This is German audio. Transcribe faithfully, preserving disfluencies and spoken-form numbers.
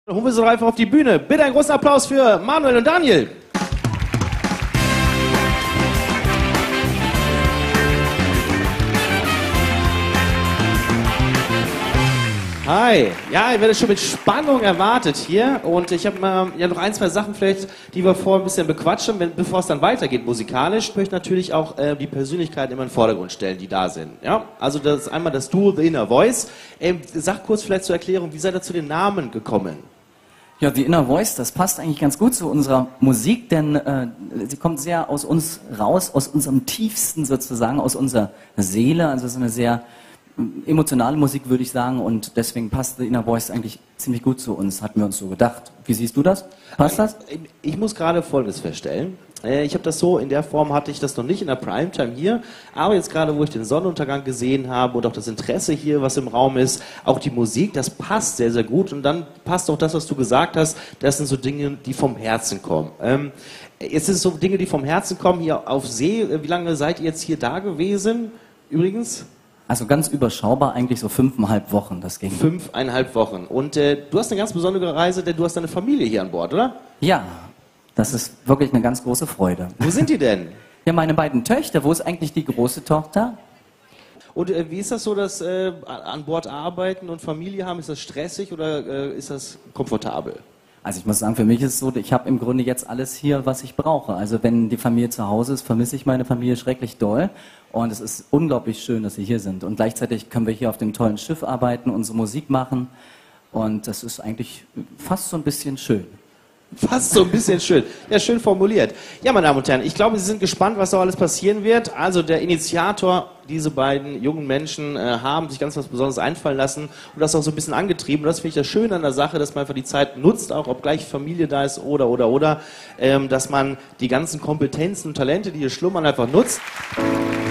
Holen wir sie doch einfach auf die Bühne. Bitte einen großen Applaus für Manuel und Daniel. Hi, ja, ich werde schon mit Spannung erwartet hier und ich habe mal ja noch ein, zwei Sachen vielleicht, die wir vorher ein bisschen bequatschen, wenn, bevor es dann weitergeht musikalisch, möchte ich natürlich auch äh, die Persönlichkeiten immer in den Vordergrund stellen, die da sind. Ja, also das ist einmal das Duo The Inner Voice. Ähm, sag kurz vielleicht zur Erklärung, wie seid ihr zu den Namen gekommen? Ja, The Inner Voice, das passt eigentlich ganz gut zu unserer Musik, denn äh, sie kommt sehr aus uns raus, aus unserem Tiefsten sozusagen, aus unserer Seele, also es ist eine sehr emotionale Musik, würde ich sagen, und deswegen passt The Inner Voice eigentlich ziemlich gut zu uns, hatten wir uns so gedacht. Wie siehst du das? Passt das? Ich muss gerade Folgendes feststellen. Ich habe das so, in der Form hatte ich das noch nicht in der Primetime hier, aber jetzt gerade, wo ich den Sonnenuntergang gesehen habe und auch das Interesse hier, was im Raum ist, auch die Musik, das passt sehr, sehr gut und dann passt auch das, was du gesagt hast, das sind so Dinge, die vom Herzen kommen. Ähm, jetzt ist es so Dinge, die vom Herzen kommen, hier auf See. Wie lange seid ihr jetzt hier da gewesen, übrigens? Also ganz überschaubar, eigentlich so fünfeinhalb Wochen, das ging. Fünfeinhalb Wochen. Und äh, du hast eine ganz besondere Reise, denn du hast deine Familie hier an Bord, oder? Ja, das ist wirklich eine ganz große Freude. Wo sind die denn? Ja, meine beiden Töchter. Wo ist eigentlich die große Tochter? Und äh, wie ist das so, dass äh, an Bord arbeiten und Familie haben? Ist das stressig oder äh, ist das komfortabel? Also ich muss sagen, für mich ist es so, ich habe im Grunde jetzt alles hier, was ich brauche. Also wenn die Familie zu Hause ist, vermisse ich meine Familie schrecklich doll. Und es ist unglaublich schön, dass sie hier sind. Und gleichzeitig können wir hier auf dem tollen Schiff arbeiten, unsere Musik machen. Und das ist eigentlich fast so ein bisschen schön. Fast so ein bisschen schön. Ja, schön formuliert. Ja, meine Damen und Herren, ich glaube, Sie sind gespannt, was da alles passieren wird. Also der Initiator, diese beiden jungen Menschen äh, haben sich ganz was Besonderes einfallen lassen und das auch so ein bisschen angetrieben. Und das finde ich das Schöne an der Sache, dass man einfach die Zeit nutzt, auch ob gleich Familie da ist oder, oder, oder, ähm, dass man die ganzen Kompetenzen und Talente, die hier schlummern, einfach nutzt.